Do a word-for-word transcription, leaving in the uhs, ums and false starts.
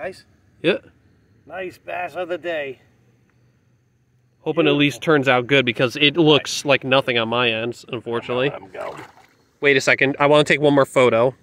Nice? Yeah. Nice bass of the day. Hoping Beautiful. At least turns out good because it looks like nothing on my ends, unfortunately. Let him go. Wait a second. I want to take one more photo.